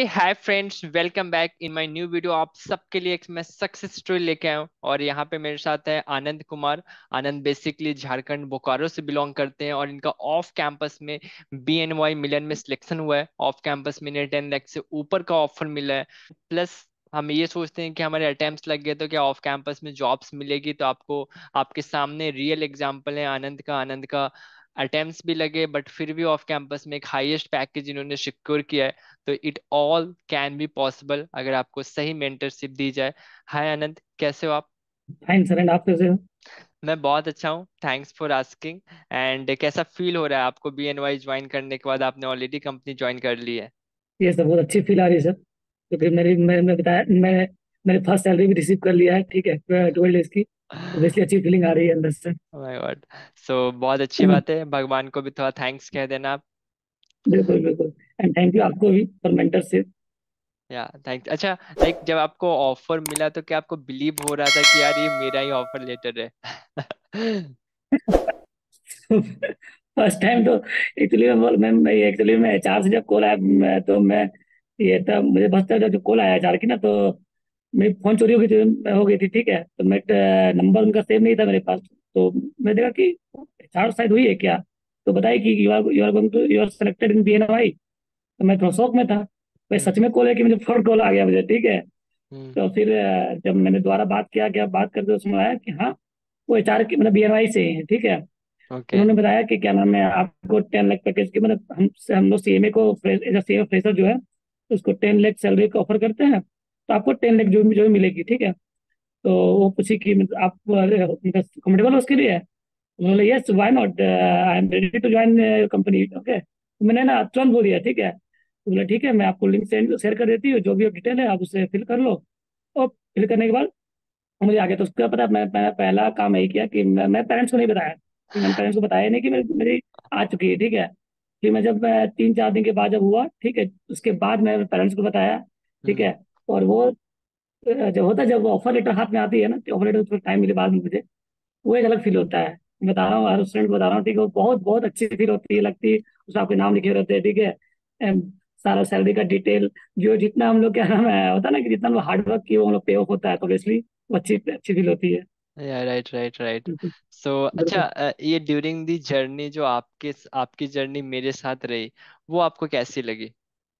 Hi friends, welcome back in my new video. आप सबके लिए एक मैं सक्सेस स्टोरी लेके आया हूँ और यहाँ पे मेरे साथ है आनंद कुमार। आनंद बेसिकली झारखंड बोकारो से बिलोंग करते हैं और इनका ऑफ कैंपस में BNY मिलन में सिलेक्शन हुआ है। ऑफ कैंपस में इन्हें 10 लाख से ऊपर का ऑफर मिला है। प्लस हम ये सोचते हैं कि हमारे अटेम्प्ट्स लग गए तो क्या ऑफ कैंपस में जॉब्स मिलेगी। तो आपको आपके सामने रियल एग्जांपल है आनंद का अटेम्प्ट्स भी लगे बट फिर भी ऑफ कैंपस में एक हाईएस्ट पैकेज इन्होंने सिक्योर किया है। तो it all can be possible अगर आपको सही मेंटरशिप दी जाए। हाय आनंद, कैसे हो आप? Fine sir. एंड आप कैसे हो? मैं बहुत अच्छा हूँ, थैंक्स फॉर आस्किंग। एंड कैसा फील हो रहा है आपको BNY ज्वाइन करने के बाद? आपने ऑलरेडी कंपनी ज्वाइन कर ली है। ये सब बहुत अच्छी फील आ रही है सर, क्योंकि मैं बताया मैंने फर्स्ट सैलरी भी रिसीव कर लिया है। ठीक है, 12 डेज की। ऑब्वियसली अच्छी फीलिंग आ रही है अंदर से। My God. सो बहुत अच्छी बात है, भगवान को भी थोड़ा थैंक्स कह देना आप। बिल्कुल बिल्कुल। एंड थैंक यू आपको भी फॉर मेंटरशिप। Yeah thanks. अच्छा, लाइक जब आपको ऑफर मिला तो क्या आपको बिलीव हो रहा था कि यार ये मेरा ही ऑफर लेटर है? फर्स्ट टाइम तो एक्चुअली मैं एक्चुअली मैं एचआर से जब कॉल आया, तो मैं ये तब मुझे बस जब कॉल आया एचआर की ना, तो मेरी फोन चोरी हो गई थी। ठीक है, तो मैं नंबर उनका सेव नहीं था मेरे पास। तो मैं देखा कि एचआर शायद हुई है क्या। तो बताया कि you are going to you are selected in BNY। तो मैं थोड़ा शौक में था, भाई हम्म। सच में कॉल है कि मुझे फ्रॉड कॉल आ गया मुझे। ठीक है, हम्म। तो फिर जब मैंने दोबारा बात किया, क्या बात करते उसमें आया कि हाँ, वो एचआर की मतलब BNY से ही है। ठीक है, ओके। उन्होंने बताया कि क्या नाम है, आपको 10 लाख पैकेज की मतलब हम लोग सीएमए को एज सीएमए फ्रेशर जो है, उसको 10 लाख सैलरी का ऑफर करते हैं। तो आपको 10 लाख जो भी मिलेगी। ठीक है, तो वो पूछी कि मतलब आप कंफर्टेबल हो उसके लिए। उन्होंने yes why not, I am ready to join your company. Okay, तो मैंने ना तुरंत बोल दिया ठीक है। तो बोला ठीक है, मैं आपको लिंक शेयर कर देती हूँ, जो भी डिटेल है आप उसे फिल कर लो। और फिल करने के बाद मुझे आगे तो उसका पता, मैं पहला काम यही किया कि मैं पेरेंट्स को नहीं बताया कि मैंने पेरेंट्स को बताया नहीं कि मेरी आ चुकी है। ठीक है, फिर मैं जब 3-4 दिन के बाद जब हुआ, ठीक है, उसके बाद मैं पेरेंट्स को बताया। ठीक हम्म। है, और वो जब ऑफर लेटर हाथ में आती है ना, तो ऑफर लेटर टाइम मिले बाद में मुझे, वो एक अलग फील होता है। मैं बता रहा हूँ, हर स्टूडेंट को बता रहा हूँ। ठीक है, वो बहुत बहुत अच्छी फील होती है, लगती है उसमें आपके नाम लिखे रहते हैं। ठीक है, सारा सैलरी का डिटेल, जो जितना हम लोग क्या नाम है होता है ना, कि जितना हम लोग हार्डवर्क किए वो हम लोग पे ऑफ होता है, तो ऑब्वियसली वो अच्छी अच्छी फील होती है। या राइट राइट राइट। बिल्कुल सो अच्छा, बिल्कुल। ये ड्यूरिंग दी जर्नी जो आपकी जर्नी मेरे साथ रही, वो आपको कैसी लगी?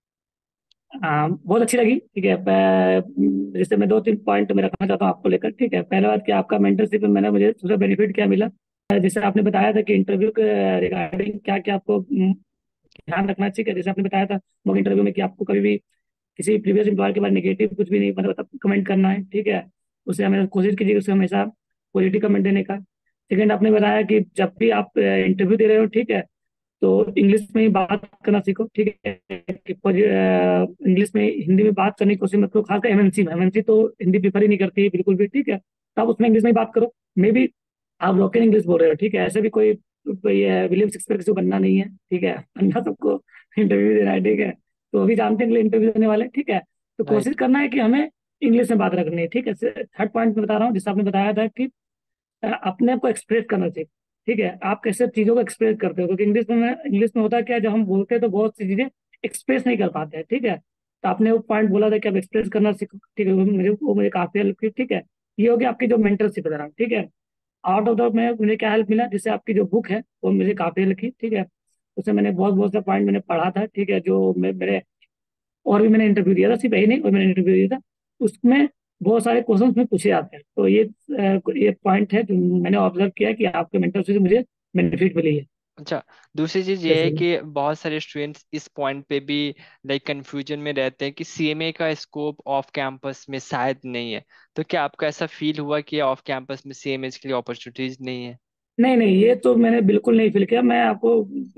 हाँ, बहुत अच्छी लगी। ठीक है, जैसे मैं 2-3 पॉइंट में रखना चाहता हूँ आपको लेकर। ठीक है, पहला बात कि आपका मेंटरशिप में मैंने मुझे सबसे बेनिफिट क्या मिला। जैसे आपने बताया था कि इंटरव्यू के रिगार्डिंग क्या क्या आपको ध्यान रखना चाहिए। जैसे आपने बताया था मॉक इंटरव्यू में कि आपको कभी भी किसी प्रीवियस एम्प्लॉयर के बारे में नेगेटिव कुछ भी नहीं मतलब कमेंट करना है। ठीक है, उसे हमेशा कोशिश कीजिए, उसे हमेशा पॉजिटिव कमेंट देने का। सेकेंड, आपने बताया कि जब भी आप इंटरव्यू दे रहे हो, ठीक है, तो इंग्लिश में ही बात करना सीखो। ठीक है, कि इंग्लिश में हिंदी में बात करने की कोशिश मत करो, खासकर एमएनसी तो हिंदी प्रीफर ही नहीं करती है बिल्कुल भी। ठीक है, तो आप उसमें इंग्लिश में ही बात करो। मे बी आप ब्रोकन इंग्लिश बोल रहे हो। ठीक है, ऐसे भी कोई कोई विलियम शेक्सपियर किसी को बनना नहीं है। ठीक है, बनना सबको इंटरव्यू देना है। ठीक है, तो अभी जानते हैं इंटरव्यू देने वाले। ठीक है, तो कोशिश राइट। करना है कि हमें इंग्लिश में बात रखनी है। ठीक है, थर्ड पॉइंट में बता रहा हूँ, जिससे आपने बताया था कि अपने आप को एक्सप्रेस करना चाहिए। ठीक है, आप कैसे चीज़ों को एक्सप्रेस करते हो, क्योंकि इंग्लिश में होता है क्या, जब हम बोलते हैं तो बहुत सी चीज़ें एक्सप्रेस नहीं कर पाते हैं। ठीक है, तो आपने वो पॉइंट बोला था कि आप एक्सप्रेस करना सीखो। ठीक है, वो मुझे काफी हेल्प की। ठीक है, ये हो गया आपकी जो मेंटरशिप है। ठीक है, आउट ऑफ द में मुझे क्या हेल्प मिला, जिससे आपकी जो बुक है वो मुझे काफी हेल्प की। ठीक है, उसमें मैंने बहुत बहुत सा पॉइंट मैंने पढ़ा था। ठीक है, जो मेरे और भी मैंने इंटरव्यू दिया था, सिर्फ यही नहीं, और मैंने इंटरव्यू दिया था, उसमें बहुत सारे क्वेश्चन में पूछे जाते हैं। तो ये पॉइंट है जो मैंने ऑब्जर्व किया कि आपके मेंटर से मुझे बेनिफिट मिली है। अच्छा, दूसरी चीज ये जैसे है कि बहुत सारे स्टूडेंट्स इस पॉइंट पे भी लाइक कंफ्यूजन में रहते हैं कि CMA का स्कोप ऑफ कैंपस में शायद नहीं है। तो क्या आपको ऐसा फील हुआ कि ऑफ कैंपस में CMA के लिए अपॉर्चुनिटीज नहीं है? नहीं नहीं, ये तो मैंने बिल्कुल नहीं फील किया। मैं आपको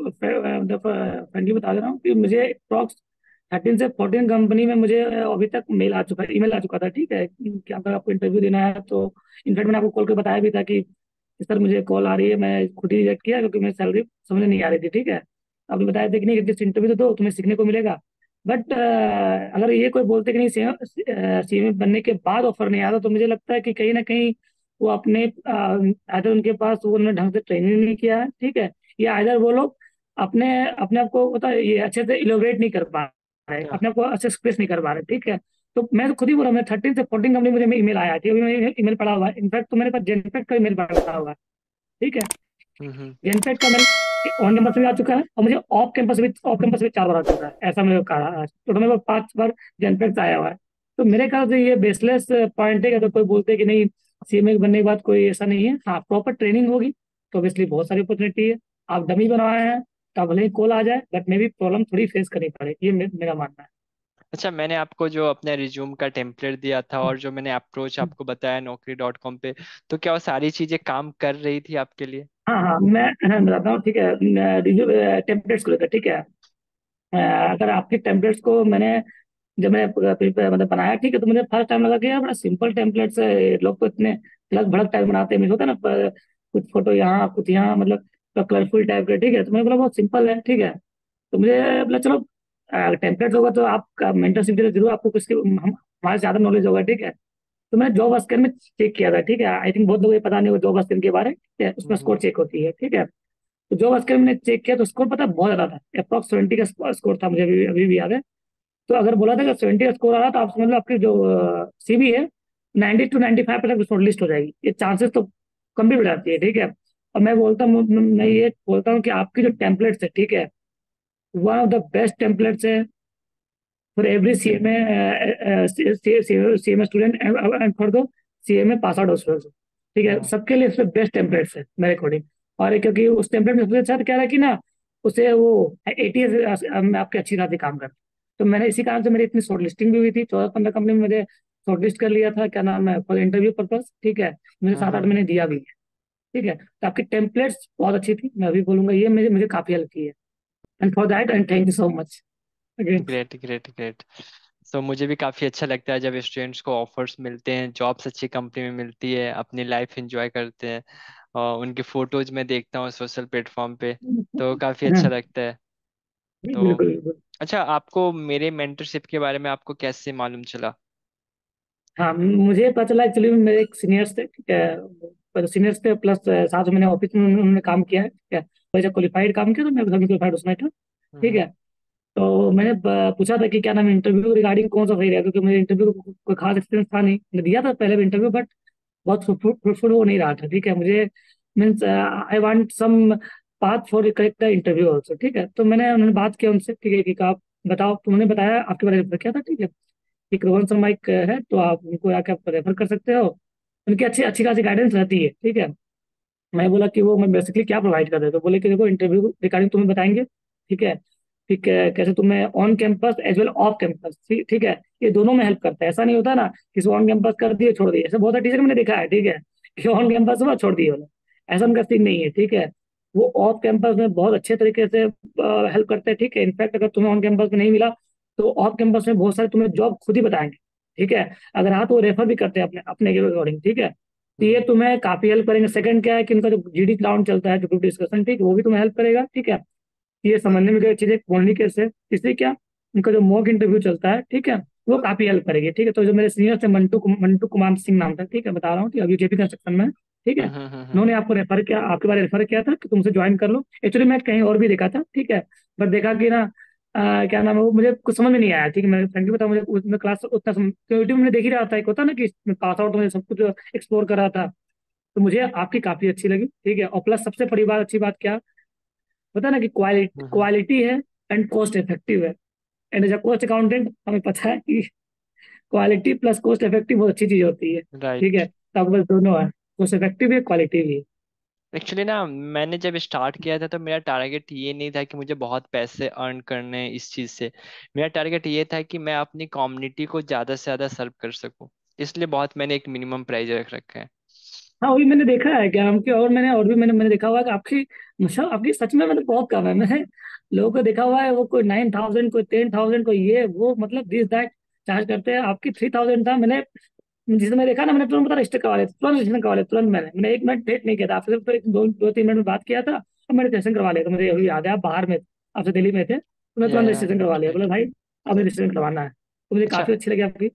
फ्रेंडली बता दे रहा हूँ कि मुझे अप्रॉक्स 13 से 14 कंपनी में मुझे अभी तक मेल आ चुका है, ईमेल आ चुका था। ठीक है, कि अगर आपको इंटरव्यू देना है तो, इनफैक्ट मैंने आपको कॉल कर बताया भी था कि सर मुझे कॉल आ रही है, मैं खुद ही रिजेक्ट किया क्योंकि मेरी सैलरी समझ नहीं आ रही थी। ठीक है, आपने बताया था कि नहीं, एटलीस्ट इंटरव्यू तो दो, तुम्हें सीखने को मिलेगा। बट अगर ये कोई बोलते कि नहीं, सीएमए बनने के बाद ऑफर नहीं आता, तो मुझे लगता है कि कहीं ना कहीं वो अपने अगर उनके पास वो उन्होंने ढंग से ट्रेनिंग नहीं किया है। ठीक है, या अदर वो लोग अपने अपने आप को पता है, ये अच्छे से इलोबरेट नहीं कर पा रहे, क्या? अपने आप को अच्छे एक्सप्रेस नहीं कर पा रहे, ठीक है। तो मैं तो खुद ही बोल रहा हूँ, मैं 13 से 14 कंपनी मुझे ईमेल आया, ठीक है, अभी ईमेल पड़ा हुआ है, इनफैक्ट तो मेरे पास जेनपेट का ईमेल पड़ा हुआ है, ठीक है। हम्म। जेनपेट का मेल ऑन कैंपस भी आ चुका है, और मुझे ऑफ कैंपस भी 4 बार आ चुका है, ऐसा मेरे को कहा, टोटल मेरे को 5 बार जेनपेट से आया हुआ है। तो मेरे ख्याल से ये बेसलेस पॉइंट है कि अगर कोई बोलते हैं कि नहीं, सीएमए बनने के बाद कोई ऐसा नहीं है, हाँ प्रॉपर ट्रेनिंग होगी तो ऑब्वियसली बहुत सारी अपॉर्चुनिटी है। आप डमी बनवाए हैं तो भले ही कॉल आ जाए, बट मे भी प्रॉब्लम थोड़ी फेस करनी पड़े, ये मेरा मानना है। अच्छा, मैंने आपको जो अपने रिज्यूम का टेम्पलेट दिया था और जो मैंने अप्रोच आपको बताया naukri.com पे, तो क्या वो सारी चीजें काम कर रही थी आपके लिए? हाँ हाँ, मैं बताता हूँ, ठीक है। रिव्यू टेम्पलेट्स को लेकर, ठीक है। अगर आपके टेम्पलेट्स को जब मैंने मतलब बनाया, ठीक है, तो मुझे फर्स्ट टाइम लगा कि यार बड़ा सिंपल टेम्पलेट्स है, लोग तो इतने अलग भड़क टाइप बनाते हैं, मुझे होता है ना, कुछ फोटो यहाँ कुछ यहाँ, मतलब कलरफुल टाइप के, ठीक है। तो मैंने बोला बहुत सिंपल है, ठीक है। तो मुझे बोला चलो, टेम्पलेट होगा तो आपका मेंटरशिप के जरूर आपको कुछ हमारे से ज्यादा नॉलेज होगा, ठीक है। तो मैंने जॉब स्कैन में चेक किया था, ठीक है। आई थिंक बहुत लोग ये पता नहीं होगा जॉब स्कैन के बारे में, ठीक है, उसमें हम्म। स्कोर चेक होती है, ठीक है। तो जॉब स्कैन मैंने चेक किया तो स्कोर पता है बहुत ज्यादा था, अप्रॉक्स 70 का स्कोर था, मुझे अभी अभी भी याद है। तो अगर बोला था कि 70 का स्कोर आ रहा तो आप समझ लो आपकी जो सीवी है 90 to 95% शॉर्ट लिस्ट हो जाएगी, ये चांसेस तो कम भी हो जाती है, ठीक है। और मैं बोलता हूँ, मैं ये बोलता हूँ कि आपकी जो टेम्पलेट्स है, ठीक है, one of the best templates है for every CMA student and for the CMA pass out students, ठीक है। हम्म। सबके लिए इसमें बेस्ट टेम्पलेट्स है मेरे अकॉर्डिंग। और क्योंकि उस टेम्पलेट में सबसे अच्छा क्या रहा कि ना, उसे वो एटीएस में आपके अच्छी खासी काम करता है। तो मैंने इसी कारण से मेरी इतनी शॉर्ट लिस्टिंग भी हुई थी, 14-15 कंपनी में मुझे शॉर्ट लिस्ट कर लिया था, क्या नाम है, फॉर इंटरव्यू पर्पज, ठीक है। मुझे सात आठ हम्म। महीने दिया भी है, ठीक है। तो आपकी टेम्पलेट्स बहुत अच्छी थी, मैं अभी बोलूंगा, ये मुझे मुझे काफी हेल्प की है, and for that and thank you so much again. Great great great. So मुझे भी काफ़ी अच्छा लगता है जब स्टूडेंट्स को ऑफर्स मिलते हैं, जॉब्स अच्छी कंपनी में मिलती है, अपनी लाइफ एंजॉय करते हैं, और उनके फोटोज में देखता हूँ सोशल प्लेटफॉर्म पे, तो काफ़ी अच्छा हाँ, लगता है। तो बिल्कुल बिल्कुल। अच्छा, आपको मेरे मेंटरशिप के बारे में आपको कैसे मालूम चला? हाँ, मुझे पता चला एक्चुअली, मेरे एक सीनियर्स थे, ठीक है। पर सीनियर्स थे प्लस साथ में मैंने ऑफिस में उन्होंने काम किया है, ठीक है। वही जब क्वालिफाइड काम किया तो मैं भी क्वालिफाइड उसमें था, ठीक हम्म। है। तो मैंने पूछा था कि क्या नाम, इंटरव्यू रिगार्डिंग कौन सा सही रहेगा, क्योंकि मुझे इंटरव्यू को कोई खास एक्सपीरियंस था नहीं, मैं दिया था पहले भी इंटरव्यू, बट बहुत फ्रूटफुल वो नहीं रहा था, ठीक है। मुझे means I want some path for correct interview also, ठीक है। तो उन्होंने बात किया उनसे, ठीक है, कि आप बताओ, तो उन्होंने बताया आपके बारे में क्या था, ठीक है। एक रोहन शर्मा एक है, तो आप उनको आके आप रेफर कर सकते हो, उनकी अच्छी अच्छी खासी गाइडेंस रहती है, ठीक है। मैं बोला कि वो मैं बेसिकली क्या प्रोवाइड कर रहे, तो बोले कि देखो इंटरव्यू रिगार्डिंग तुम्हें बताएंगे, ठीक है। ठीक है, कैसे तुम्हें on campus as well off campus, ठीक ठीक है, ये दोनों में हेल्प करता है। ऐसा नहीं होता ना किसी ऑन कैंपस कर दिए छोड़ दिए, ऐसे बहुत सारे टीचर मैंने देखा है, ठीक है, कि ऑन कैंपस हुआ छोड़ दिए उन्हें, ऐसा उनका सीन नहीं है, ठीक है। वो ऑफ कैंपस में बहुत अच्छे तरीके से हेल्प करते हैं, ठीक है। इनफैक्ट अगर तुम्हें ऑन कैंपस में नहीं मिला तो ऑफ कैंपस में बहुत सारे तुम्हें जॉब खुद ही बताएंगे, ठीक है। अगर हाँ तो वो रेफर भी करते हैं अपने अपने के अकॉर्डिंग, ठीक है। तो ये हम्म। तुम्हें काफी हेल्प करेंगे। सेकंड क्या है कि उनका जो जीडी राउंड चलता है, जो ग्रुप डिस्कशन, ठीक है, वो भी तुम्हें हेल्प करेगा, ठीक है। ये समझने में कई चीजें बोलने कैसे, इसलिए क्या, उनका जो मॉक इंटरव्यू चलता है, ठीक है, वो काफी हेल्प करेगी, ठीक है। तो जो मेरे सीनियर थे, मंटू कुमार सिंह नाम था, ठीक है, बता रहा हूँ, ठीक है, अभी जेपी कंस्ट्रक्शन में है, ठीक है। हम्म। उन्होंने आपको रेफर किया, आपके बारे में रेफर किया था कि तुमसे ज्वाइन कर लो। एक्चुअली मैं कहीं और भी देखा था, ठीक है, बट देखा कि ना क्या नाम है वो, मुझे कुछ समझ में नहीं आया, ठीक है। मैं फ्रेंकली बताऊं, मुझे उसमें क्लास उतना यूट्यूब में देख ही रहा था, एक होता ना कि पास आउट में सब कुछ एक्सप्लोर कर रहा था। तो मुझे आपकी काफी अच्छी लगी, ठीक है। और प्लस सबसे बड़ी बात, अच्छी बात क्या पता है ना, कि क्वालिटी हम्म। क्वालिटी है एंड कॉस्ट इफेक्टिव है। And as a cost accountant हमें पता है कि क्वालिटी प्लस कॉस्ट इफेक्टिव बहुत अच्छी चीज होती है, ठीक राइट। है। तो आपके पास दोनों है, कॉस्ट इफेक्टिव है, क्वालिटी भी है। एक्चुअली ना, मैंने जब स्टार्ट किया था तो मेरा टारगेट ये नहीं था कि मुझे बहुत पैसे अर्न करने हैं इस चीज़ से। मेरा टारगेट ये था कि मैं अपनी कम्युनिटी को ज़्यादा से ज़्यादा सर्व कर सकूं, इसलिए बहुत मैंने एक मिनिमम प्राइस रख रखा है। हाँ, वही मैंने देखा है क्या नाम की, और भी मैंने देखा हुआ है कि आपकी मतलब आपकी सच में मतलब बहुत कम है। मैंने लोगों को देखा हुआ है, वो कोई 9,000, कोई 10,000, कोई ये वो, मतलब दिस दैट चार्ज करते हैं। आपकी 3,000 था, मैंने जिसे मैं देखा ना, मैंने तुरंत पता रजिस्टर करवा लिया, तुरंत रजिस्ट्रेशन करवा लिया, तुरंत मैंने 1 मिनट वेट नहीं किया था, आपसे सिर्फ एक दो 3 मिनट में बात किया था और मैंने रजिस्ट्रेशन करवा लिया था। मुझे अभी याद है, आप बाहर में आपसे दिल्ली में थे, तो मैं तुरंत रजिस्ट्रेशन करवा लिया, बोला राइट। भाई अब रजिस्ट्रेशन करवाना है। तो मुझे अच्छा, काफी अच्छी लगी आपकी।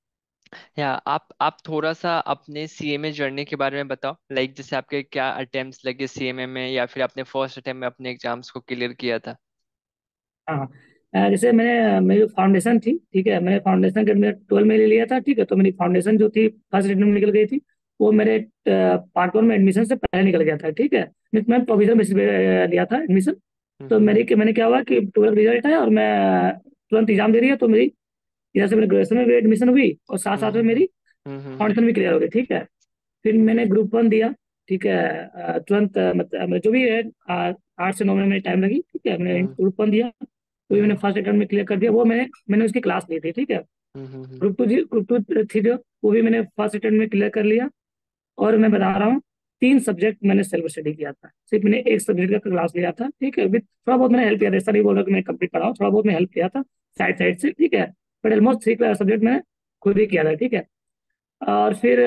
या आप थोड़ा सा अपने सीएमए जर्नी के बारे में बताओ, लाइक जैसे आपके क्या अटेम्प्ट्स लगे सीएमए में, या फिर आपने फर्स्ट अटेम्प्ट में अपने एग्जाम्स को क्लियर किया था? हाँ, जैसे मैंने मेरी फाउंडेशन थी, ठीक है, मैंने फाउंडेशन के मैंने 12 में ले लिया था, ठीक है, तो मेरी फाउंडेशन जो थी फर्स्ट अटेम्प्ट में निकल गई थी। वो मेरे पार्ट 1 में एडमिशन से पहले निकल गया था, ठीक है। मैं प्रोविजन बेसिस पे लिया था एडमिशन। तो हम्म मैंने क्या हुआ कि 12 रिजल्ट है और मैं तुरंत एग्जाम दे रही है, तो मेरी इधर से मेरे ग्रेजुएशन में भी एडमिशन हुई और साथ साथ में हम्म मेरी हम्म फाउंडेशन भी क्लियर हो गई, ठीक है। फिर मैंने ग्रुप 1 दिया, ठीक है। तुरंत मतलब जो भी है 8 से 9 महीने में टाइम लगी, ठीक है। मैंने हम्म ग्रुप 1 दिया, तो भी मैंने फर्स्ट अटेम्प्ट में क्लियर कर दिया। वो मैंने उसकी क्लास ली थी, ठीक है। हम्म ग्रुप 2 थी जो, वो भी मैंने फर्स्ट अटेम्प्ट में क्लियर कर लिया। और मैं बता रहा हूँ, 3 सब्जेक्ट मैंने सेल्फ स्टडी किया था, सिर्फ मैंने एक सब्जेक्ट का क्लास लिया था, ठीक है। विद थोड़ा बहुत मैंने हेल्प किया था, ऐसा नहीं बोल रहा कि मैं कंप्लीट पढ़ा हूँ, थोड़ा बहुत मैं हेल्प किया था साइड साइड से, ठीक है। बट ऑलमोस्ट 3 सब्जेक्ट मैंने खुद ही किया था, ठीक है। और फिर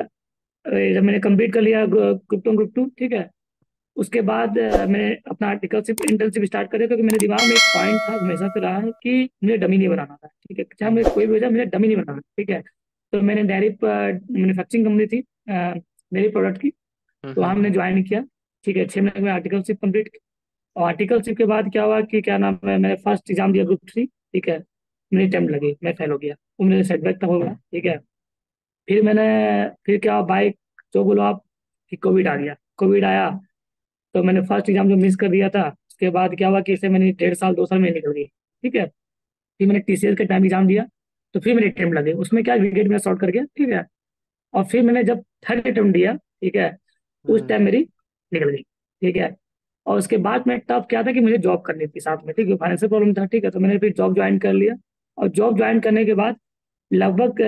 जब मैंने कंप्लीट कर लिया ग्रुप 2 ठीक है, उसके बाद मैंने अपना आर्टिकलशिप इंटर्नशिप स्टार्ट कर दिया, क्योंकि मेरे दिमाग में एक पॉइंट था, हमेशा से रहा है कि मुझे डमी नहीं बनाना था, ठीक है। चाहे मुझे कोई भी हो जाए, मुझे डमी नहीं बनाना, ठीक है। तो मैंने डायरी मैन्युफैक्चरिंग कंपनी थी मेरी प्रोडक्ट की, तो वहाँ हम्म हमने ज्वाइन किया, ठीक है। 6 महीने में आर्टिकलशिप कंप्लीट की। और आर्टिकलशिप के बाद क्या हुआ कि क्या नाम है, मैंने फर्स्ट एग्जाम दिया ग्रुप 3, ठीक है। मेरी अटेम्प्ट लगी, मैं फेल हो गया, वो मेरे सेटबैक था, हो गया, ठीक है। फिर मैंने फिर क्या बाइक, जो बोलो आप, कि कोविड आ गया, कोविड आया। तो मैंने फर्स्ट एग्जाम जो मिस कर दिया था, उसके बाद क्या हुआ कि इसे मैंने 1.5 साल 2 साल में निकल गई, ठीक है। फिर मैंने टीसीएस के टाइम एग्जाम दिया, तो फिर मेरी अटेम्प्ट लगे, उसमें क्या विकेट मेरा शॉर्ट कर गया, ठीक है। और फिर मैंने जब थर्ड अटेम्प्ट दिया, ठीक है, उस हम्म टाइम मेरी निकल गई, ठीक है। और उसके बाद मैं टफ क्या था कि मुझे जॉब करनी थी साथ में, ठीक है, फाइनेंशियल प्रॉब्लम था, ठीक है। तो मैंने फिर जॉब ज्वाइन कर लिया। और जॉब ज्वाइन करने के बाद लगभग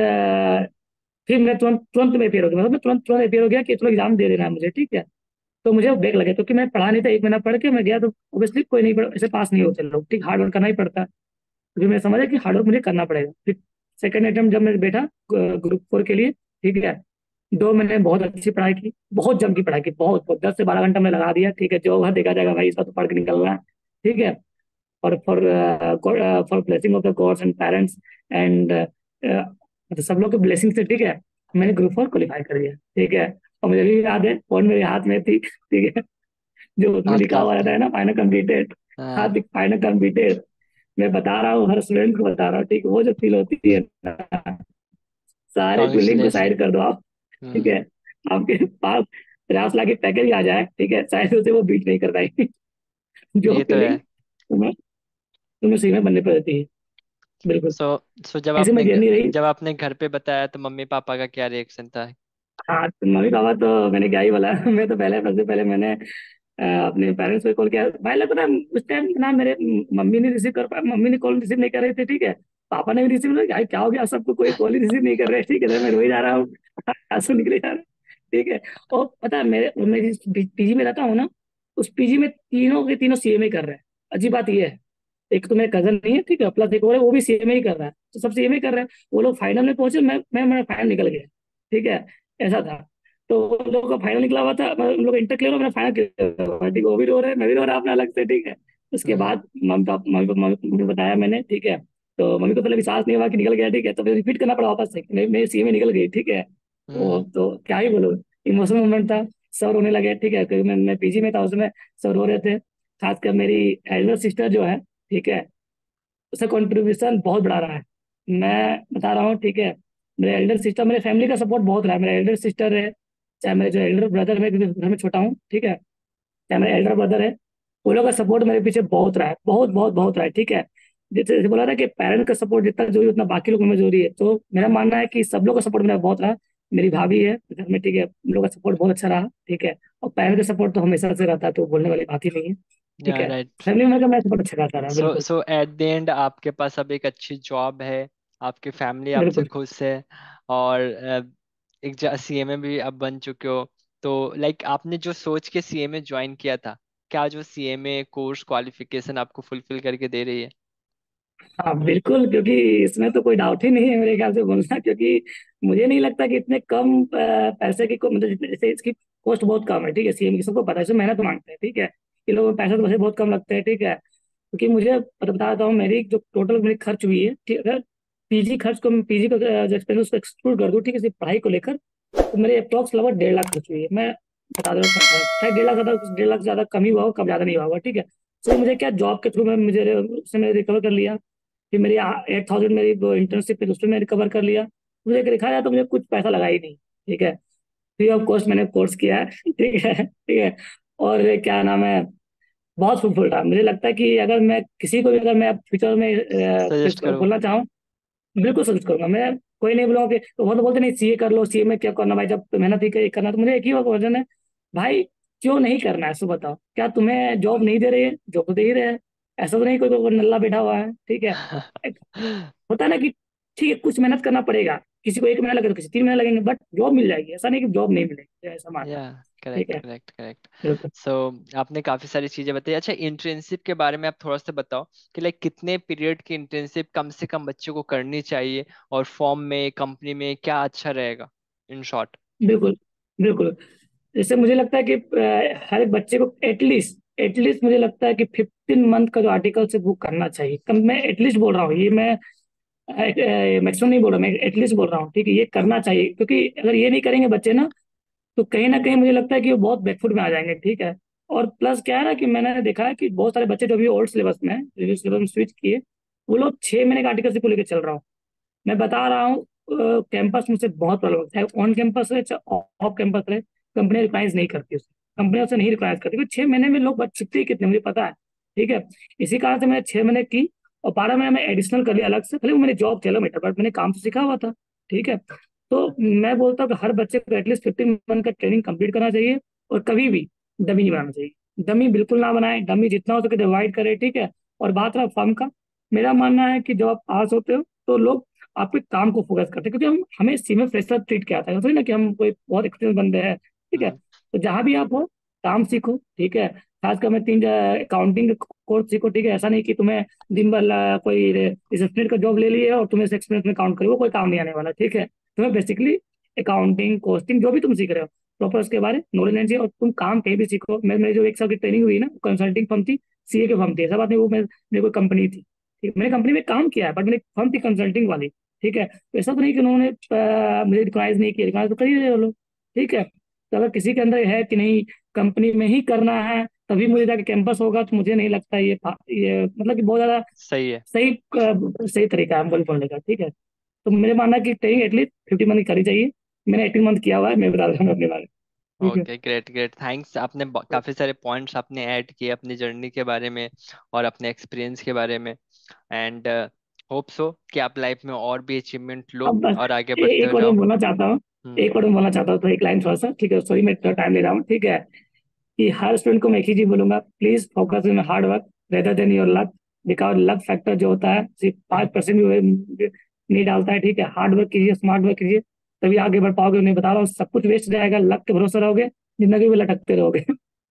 फिर मैं तुरंत तुरंत में अपेयर हो गया, मतलब मैं तुरंत तुरंत अपेयर हो गया कि चलो एग्जाम दे देना है मुझे, ठीक है। तो मुझे ब्रेक लगे, क्योंकि मैं पढ़ा नहीं था, 1 महीना पढ़ के मैं गया, तो ऑब्वियसली कोई नहीं ऐसे पास नहीं होते लोग, ठीक, हार्ड वर्क करना ही पड़ता है। क्योंकि मैं समझा कि हार्ड वर्क मुझे करना पड़ेगा। फिर सेकंड अटेम्प्ट जब मैं बैठा ग्रुप 4 के लिए, ठीक है, 2 महीने बहुत अच्छी पढ़ाई की, बहुत जम की पढ़ाई की, बहुत बहुत 10 से 12 घंटा मैं लगा दिया, ठीक है। जो वह देखा जाएगा भाई, इसका तो पढ़ के निकल रहा है, ठीक है। और for blessing of the gods and parents and मतलब सब लोग के ब्लेसिंग से, ठीक है, मैंने ग्रुप 4 क्वालिफाई कर दिया, ठीक है। और मुझे भी याद है, फोन मेरे हाथ में थी, ठीक है, जो उसमें हाथ लिखा हुआ रहता कांपते है ना, फाइनल कंप्लीटेड। हाँ हाथ फाइनल कंप्लीटेड, मैं बता रहा हूँ, हर स्टूडेंट को बता रहा हूँ, ठीक है, वो जो फील होती है ना, सारे फीलिंग को कॉन्ग्रेचुलेशन साइड कर दो आप, ठीक है। आपके पास 50 लाख की पैकेज आ जाए, ठीक है, शायद उसे वो बीट नहीं कर पाएगी। जो ये तो फीलिंग है। तुम्हें तुम्हें सही में बनने पर रहती है, बिल्कुल। सो सो ऐसे में जर्नी रही। जब आपने घर पे बताया तो मम्मी पापा का क्या रिएक्शन था? हाँ, तो मम्मी पापा तो मैंने क्या ही बोला। मैं तो पहले, सबसे पहले मैंने अपने पेरेंट्स को कॉल किया। भाई लगता ना उस टाइम ना, मेरे मम्मी ने रिसीव कर पाया, मम्मी ने कॉल रिसीव नहीं कर रहे थे, ठीक है। पापा ने भी रिसीव नहीं, भाई क्या हो गया, सबको कोई कॉल ही रिसीव नहीं कर रहे, ठीक है। तो मैं रोई जा रहा हूँ, आंसू निकले जा रहे हैं, ठीक है। और पता है, मैं जिस पीजी में रहता हूँ ना, उस पीजी में तीनों के तीनों सीएमए कर रहे हैं। अजीब बात ये है, एक तो मेरा कजन नहीं है, ठीक है, प्लस एक और है, वो भी सीएमए ही कर रहा है, तो सब सीएमए कर रहे हैं। वो लोग फाइनल में पहुंचे, मैं मेरा फाइनल निकल गया, ठीक है, ऐसा था। तो उन लोगों का फाइनल निकला हुआ था, उन लोग इंटर क्लियर हो, मेरा फाइनल क्लियर हुआ, ठीक है। वो भी रो रहे हैं, मैं भी रो रहा अपना अलग से, ठीक है। उसके हम्म बाद मम्मी को बताया मैंने, ठीक है। तो मम्मी को पहले विश्वास नहीं हुआ कि निकल गया, ठीक है। तो फिर रिपीट करना पड़ा वापस से, मेरी सीएमए निकल गई, ठीक है। वो हम्म तो क्या ही बोलो, इमोशनल मोमेंट था। सब रोने लगे, ठीक है, क्योंकि मैं पीजी में था उसमें, सब रो रहे थे। खासकर मेरी एल्डर सिस्टर जो है, ठीक है, उसका कंट्रीब्यूशन बहुत बड़ा रहा है, मैं बता रहा हूँ, ठीक है। मेरे एल्डर सिस्टर, मेरे फैमिली का सपोर्ट बहुत रहा है, मेरे एल्डर सिस्टर है, चाहे मेरे जो एल्डर ब्रदर है, क्योंकि घर में छोटा हूँ, ठीक है, चाहे मेरा एल्डर ब्रदर है, वो लोग का सपोर्ट मेरे पीछे बहुत रहा है, बहुत बहुत बहुत रहा है, ठीक है। जैसे जैसे बोला था कि पेरेंट्स का सपोर्ट जितना जरूरी है, उतना बाकी लोगों में जरूरी है, तो मेरा मानना है कि सब लोग का सपोर्ट मेरा बहुत रहा। मेरी भाभी है घर में, ठीक है, उन लोग का सपोर्ट बहुत अच्छा रहा, ठीक है। और पेरेंट्स का सपोर्ट तो हमेशा से रहता है, तो बोलने वाली बात ही नहीं है, ठीक या है। राइट। फैमिली मेंबर का मैं सपोर्ट अच्छा खाता रहा, सो बिल्कुल। सो एट द एंड आपके पास अब एक अच्छी जॉब है, आपकी फैमिली आपसे बिल्कुल। खुश है, और एक सीएमए भी अब बन चुके हो। तो लाइक आपने जो सोच के सीएमए ज्वाइन किया था, क्या जो सीएमए कोर्स क्वालिफिकेशन आपको फुलफिल करके दे रही है? हाँ बिल्कुल, क्योंकि इसमें तो कोई डाउट ही नहीं है मेरे ख्याल से बोलना, क्योंकि मुझे नहीं लगता कि इतने कम पैसे की मतलब जैसे इसकी कॉस्ट बहुत कम है, ठीक है। सीएम की सबको पता है, इसमें मेहनत मांगते हैं, ठीक है। ये लोग पैसा तो वैसे बहुत कम लगते हैं, ठीक है। क्योंकि मुझे बता देता हूँ, मेरी जो टोटल मेरी खर्च हुई है, ठीक है, अगर पीजी खर्च को, पीजी का जो एक्सपेंस उसको एक्सक्लूड कर दूँ, ठीक है, सिर्फ पढ़ाई को लेकर, तो मेरे अप्रॉक्स लगभग 1.5 लाख खर्च हुई है। मैं बता दे रहा हूँ, शायद 1.5 लाख, ज्यादा 1.5 लाख, ज्यादा 1.5 लाख से ज्यादा कम ही हुआ होगा, कम ज्यादा नहीं हुआ होगा, ठीक है। सो मुझे क्या जॉब के थ्रू में मुझे उससे मैंने रिकवर कर लिया। फिर मेरी 8,000 मेरी वो इंटर्नशिप है, उसमें मैंने रिकवर कर लिया। मुझे देखा जाए तो मुझे कुछ पैसा लगा ही नहीं। ठीक है। फ्री ऑफ कॉस्ट मैंने कोर्स किया है। ठीक है, ठीक है। और क्या नाम है, बहुत फ्रूटफुल रहा। मुझे लगता है कि अगर मैं किसी को भी, अगर मैं फ्यूचर में कुछ सजेस्ट करो। खोलना चाहूँ, बिल्कुल सजेस्ट करूंगा मैं। कोई नहीं बोलूंगा कि, तो वो तो बोलते नहीं सीए कर लो, सीए में क्या करना भाई, जब मेहनत ही करना। तो मुझे एक ही वर्जन है भाई, क्यों नहीं करना है सो बताओ। क्या तुम्हें जॉब नहीं दे रही है? जॉब तो दे ही रहे हैं। ऐसा तो नहीं कोई नल्ला बैठा हुआ है। ठीक है। एक होता है ना कि ठीक है, कुछ मेहनत करना पड़ेगा। किसी को 1 महीना लगेगा, किसी 3 महीने लगेंगे, बट जॉब मिल जाएगी। ऐसा नहीं कि जॉब नहीं मिलेगी, ऐसा मानना या है। ठीक करेक्ट, है। Correct, correct. बिल्कुल। सो आपने काफी सारी चीजें बताई। अच्छा, इंटर्नशिप के बारे में आप थोड़ा सा बताओ कि लाइक कितने पीरियड की इंटर्नशिप कम से कम बच्चों को करनी चाहिए, और फॉर्म में, कंपनी में क्या अच्छा रहेगा, इन शॉर्ट। बिल्कुल। बिल्कुल। जैसे मुझे लगता है कि हर एक बच्चे को एटलीस्ट एटलीस्ट मुझे लगता है कि 15 मंथ का जो आर्टिकल है वो करना चाहिए। कम, मैं एटलीस्ट बोल रहा हूँ, ये मैं मैक्सिमम नहीं बोल रहा, मैं एटलीस्ट बोल रहा हूँ। ठीक है, ये करना चाहिए, क्योंकि अगर ये नहीं करेंगे बच्चे तो कहीं ना कहीं मुझे लगता है कि वो बहुत बैकफुट में आ जाएंगे। ठीक है। और प्लस क्या है ना कि मैंने देखा है कि बहुत सारे बच्चे जो भी ओल्ड सिलेबस में है, जो सिलेबस में स्विच किए, वो लोग 6 महीने का आर्टिकल को लेकर चल रहा हूँ। मैं बता रहा हूँ, कैंपस में से बहुत प्रॉब्लम होता है, चाहे ऑन कैंपस रहे चाहे ऑफ कैंपस रहे। कंपनी रिकॉग्नाइज नहीं करती उसे, कंपनी उसे नहीं रिकॉग्नाइज करती, क्योंकि 6 महीने में लोग बच सीखते ही कितने मुझे पता है। ठीक है। इसी कारण से मैंने 6 महीने की, और 12 महीने में एडिशनल कर लिया अलग से, भले वो मैंने जॉब चलो मीटर, बट मैंने काम तो सीखा हुआ था। ठीक है। तो मैं बोलता हूँ कि हर बच्चे को एटलीस्ट 15 मंथ का ट्रेनिंग कंप्लीट करना चाहिए। और कभी भी डमी नहीं बनाना चाहिए, डमी बिल्कुल ना बनाए, डमी जितना हो सके डिवाइड करे। ठीक है। और बात रहा फर्म का, मेरा मानना है कि जब आप पास होते हो तो लोग आपके काम को फोकस करते हैं, क्योंकि हम हमें सी में फ्रेशर ट्रीट किया जाता है, थोड़ी ना कि हम कोई बहुत एक्सपीरियंस बंदे हैं। ठीक है। हम्म। तो जहां भी आप हो, काम सीखो। ठीक है। खासकर मैं 3 अकाउंटिंग कोर्स सीखो। ठीक है। ऐसा नहीं कि तुम्हें दिन भर कोई रिसेप्शनिस्ट का जॉब ले लिया और तुम्हें एक्सपीरियंस में काउंट करो, वो कोई काम नहीं आने वाला। ठीक है। तुम्हें बेसिकली अकाउंटिंग, कोस्टिंग, जो भी तुम सीख रहे हो, प्रॉपर उसके बारे नॉलेज लेनी चाहिए। और तुम काम कहीं भी सीखो। मेरी जो 1 साल की ट्रेनिंग हुई ना, कंसल्टिंग फर्म थी, सीए की फर्म थी, ऐसा बात नहीं, वो मेरी कोई कंपनी थी। ठीक है? मैंने कंपनी में काम किया है, बट मेरी फर्म थी कंसल्टिंग वाली। ठीक है। तो ऐसा तो नहीं कि उन्होंने मुझे रिकॉग्नाइज नहीं किया, रिकॉग्नाइज तो कर ही रहे हो लोग। ठीक है। तो अगर किसी के अंदर है कि नहीं, कंपनी में ही करना है तभी मुझे जाके कैंपस होगा, तो मुझे नहीं लगता ये मतलब कि बहुत ज्यादा सही है। सही तरीका है बोल बोलने का। ठीक है। तो मेरे मानना है कि ट्रेनिंग एटलीस्ट 15 मंथ करनी चाहिए। मैंने 18 मंथ किया हुआ है, मैं बता रहा हूँ अपने बारे में। ठीक है। Okay, great, great, thanks. आपने काफी सारे पॉइंट्स आपने ऐड किए अपनी जर्नी के बारे में और अपने एक्सपीरियंस के बारे में। एंड होप सो कि आप लाइफ में और भी अचीवमेंट लो अब बस और आगे बढ़ते एक और मैं जाओ। बोलना चाहता हूँ। हम्म। एक और मैं बोलना चाहता हूँ, तो एक लाइन थोड़ा सा, ठीक है, सॉरी मैं इतना टाइम ले रहा हूँ। ठीक है। कि हर स्टूडेंट को मैं एक ही चीज बोलूंगा, please focus in hard work rather than your luck. Because luck factor जो होता है सिर्फ 5% भी नहीं डालता है। ठीक है। हार्ड वर्क कीजिए, स्मार्ट वर्क कीजिए, तभी आगे बढ़ पाओगे। नहीं बता रहा हूँ, सब कुछ वेस्ट जाएगा, लक के भरोसे रहोगे, जिंदगी में लटकते रहोगे।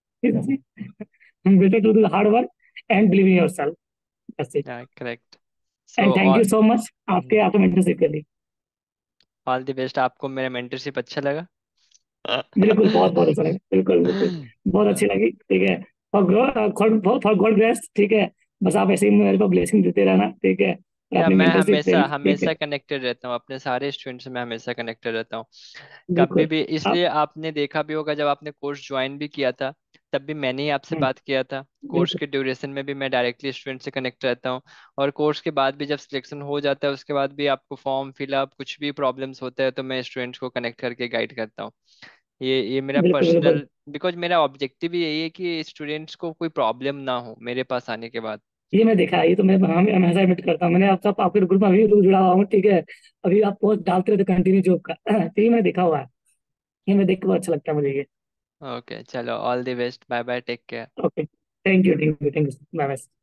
Better to do hard work and believe in yourself. That's it. Correct. So and thank you so much आपके आप मेंटरशिप के लिए। All the best. आपको मेरा मेंटरशिप अच्छा लगा? बिल्कुल, बहुत बहुत अच्छा लगा, बिल्कुल बिल्कुल। बहुत अच्छी लगी। ठीक है। For grow for God grace. ठीक है। बस आप ऐसे ही मेरे को ब्लेसिंग देते रहना। ठीक है। और या अपनी मैं मेंटरशिप हमेशा ट्रेनिंग। ठीक है। हमेशा कनेक्टेड रहता हूँ अपने सारे स्टूडेंट से, मैं हमेशा कनेक्टेड रहता हूँ कभी बिल्कुल। भी। आप इसलिए आपने देखा भी होगा, जब आपने कोर्स ज्वाइन भी किया था तब भी मैंने ही आपसे हम्म, बात किया था। कोर्स बिल्कुल के ड्यूरेशन में भी मैं डायरेक्टली स्टूडेंट से कनेक्ट रहता हूँ, और कोर्स के बाद भी जब सिलेक्शन हो जाता है उसके बाद भी आपको फॉर्म फिलअप कुछ भी प्रॉब्लम्स होता है तो मैं स्टूडेंट्स को कनेक्ट करके गाइड करता हूँ। ये मेरा बिल्कुल बिल्कुल। पर्सनल, बिकॉज मेरा ऑब्जेक्टिव ही यही है कि स्टूडेंट्स को कोई प्रॉब्लम ना हो मेरे पास आने के बाद। ये मैं देखा है, ये तो मैं हमेशा एडमिट करता हूँ। मैंने आप सब आपके ग्रुप में अभी जुड़ा हुआ हूँ। ठीक है। अभी आप पोस्ट डालते रहते कंटिन्यू जॉब का। तो ये मैंने देखा हुआ है। ये मैं देख के बहुत अच्छा लगता है मुझे ये। ओके, चलो, all the best, bye bye, take care. Okay. Thank you, thank you, thank you. Bye bye.